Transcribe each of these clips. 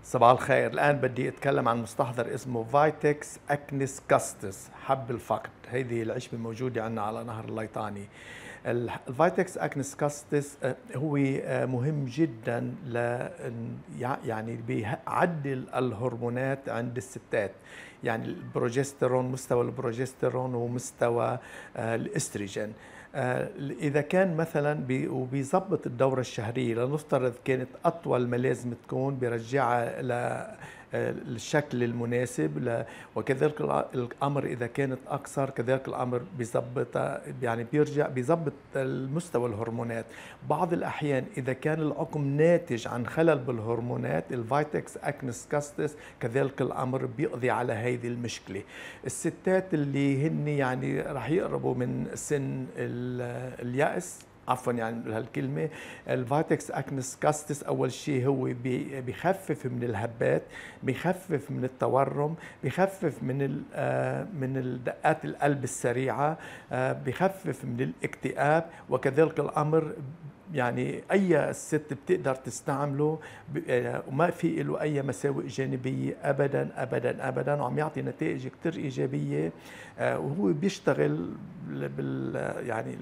صباح الخير. الآن بدي أتكلم عن مستحضر اسمه فايتكس أكنس كاستس، حب الفقد. هذه العشبة موجودة عندنا على نهر الليطاني. الفايتكس أكنس كاستس هو مهم جدا يعني بيعدل الهرمونات عند الستات، يعني البروجسترون، مستوى البروجسترون ومستوى الاستروجين. إذا كان مثلا وبيظبط الدورة الشهرية، لنفترض كانت أطول ما لازم تكون، بيرجعها للشكل المناسب، وكذلك الأمر إذا كانت أقصر كذلك الأمر بيظبطها، يعني بيظبط المستوى الهرمونات. بعض الأحيان إذا كان العقم ناتج عن خلل بالهرمونات، الفايتكس أكنس كاستس كذلك الأمر بيقضي على هذه المشكلة. الستات اللي هن يعني رح يقربوا من سن اليأس، عفوا يعني هالكلمة، الفايتكس أكنس كاستس أول شيء هو بيخفف من الهبات، بيخفف من التورم، بيخفف من الدقات القلب السريعة، بيخفف من الاكتئاب، وكذلك الأمر يعني أي ست بتقدر تستعمله وما في له أي مساوئ جانبية أبدا أبدا أبدا، وعم يعطي نتائج كتير إيجابية. وهو بيشتغل يعني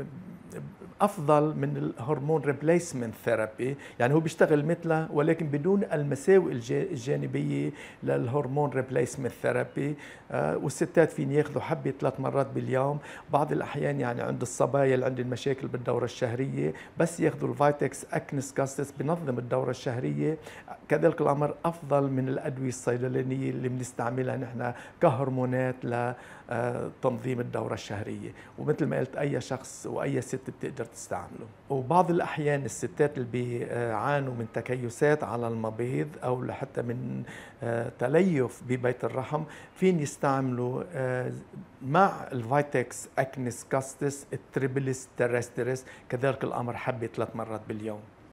افضل من الهرمون ريبليسمنت ثيرابي، يعني هو بيشتغل مثله ولكن بدون المساوئ الجانبيه للهرمون ريبليسمنت ثيرابي. والستات فين ياخذوا حبه 3 مرات باليوم. بعض الاحيان يعني عند الصبايا اللي عندهم مشاكل بالدوره الشهريه، بس ياخذوا الفايتكس اكنس كاستس بنظم الدوره الشهريه. كذلك الامر افضل من الادويه الصيدلانيه اللي بنستعملها نحن كهرمونات لتنظيم الدوره الشهريه. ومثل ما قلت اي شخص واي ست بتقدر تستعمله. وبعض الأحيان الستات اللي بيعانوا من تكيسات على المبيض أو حتى من تليف ببيت الرحم، فين يستعملوا مع الفايتكس أكنس كاستس التريبلس تيرسترس كذلك الأمر حبة 3 مرات باليوم.